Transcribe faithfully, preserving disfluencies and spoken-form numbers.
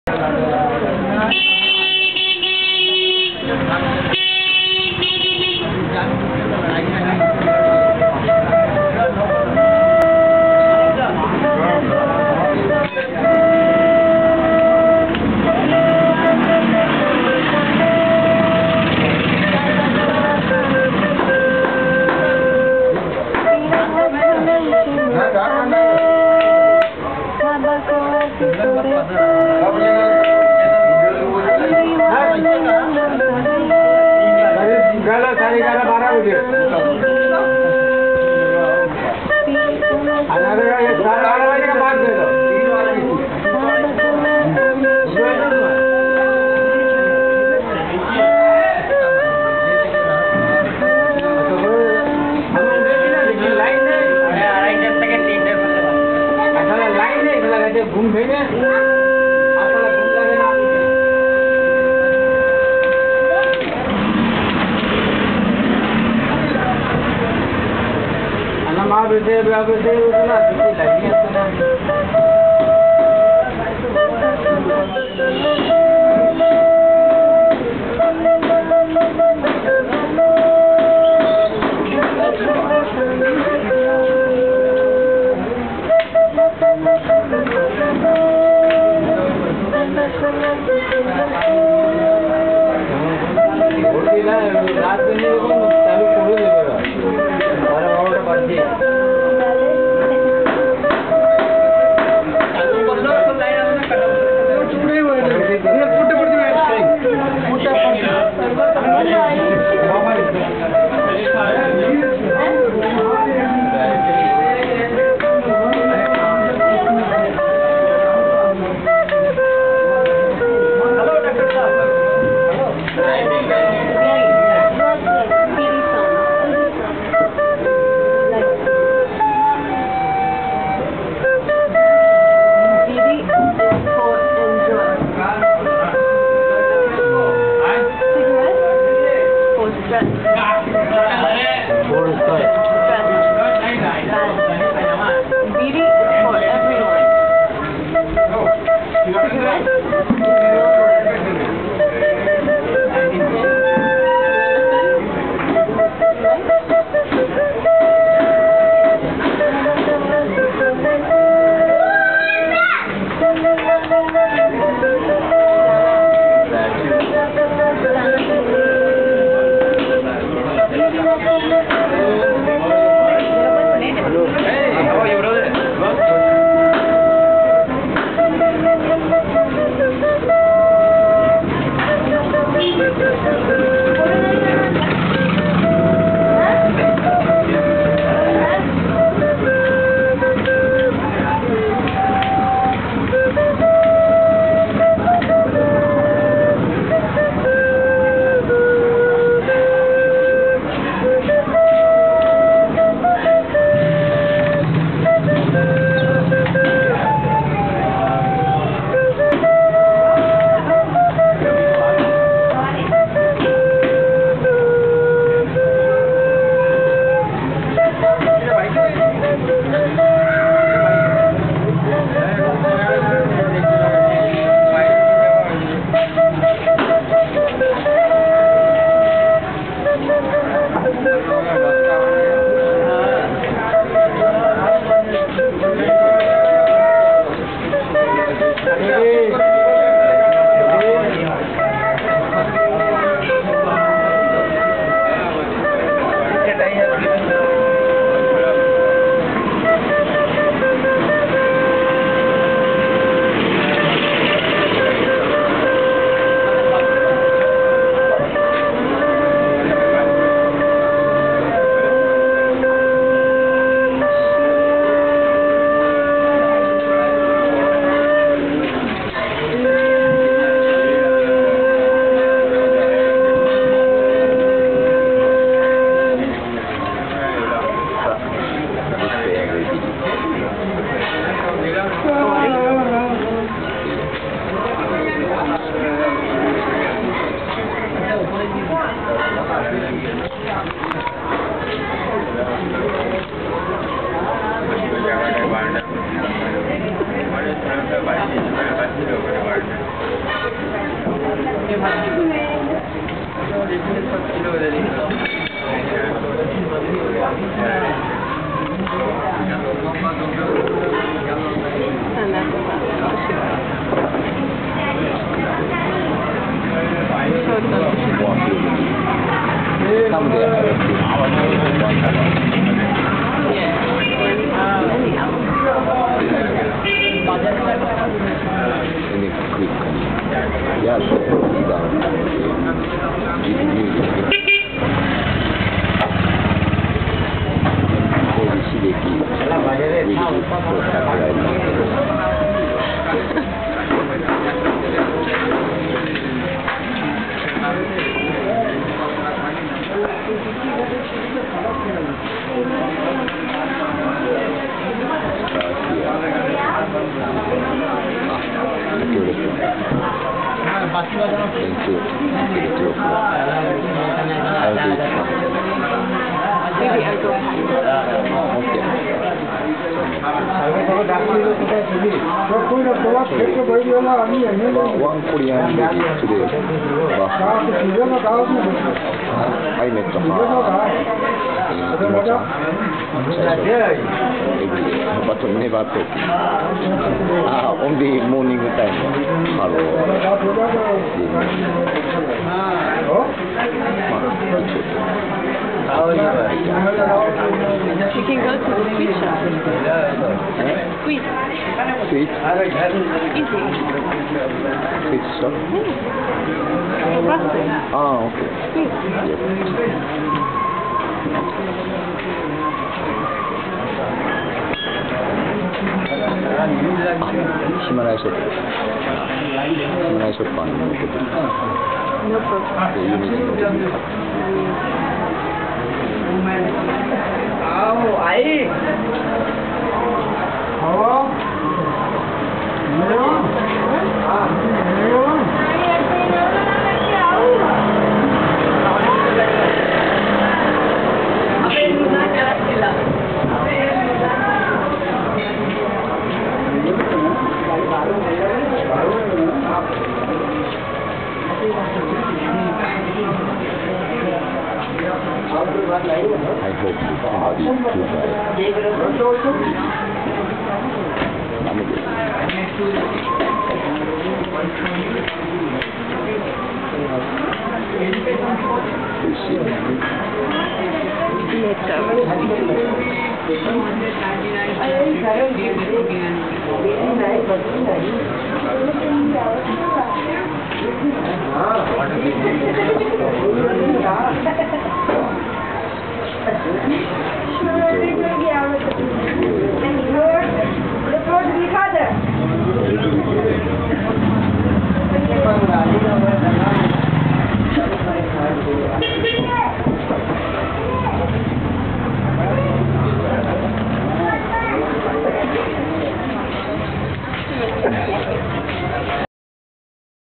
Gala साढ़े ग्यारह बारह बजे साढ़े बारह बजे के बाद दे दो लाइन नहीं घूम भेजे माँ बेटे बेटे उतना लगी रात में चालू करो देगा बारह बारह बजे やつ、いいだろう。刺激、刺激を桜井さん。One Korean movie today. I met her in Imocha. Every day, but never talking. Ah, only morning time. Hello. You can go to the sweet shop. Sweet. Sweet? Easy. Sweet shop? Yeah. Frosted. Ah, okay. Sweet. Yes. Himalaya shop. Himalaya shop on no problem. No problem. So you need to know. आओ आई आओ मिलो हाँ मिलो I hope somebody do that. She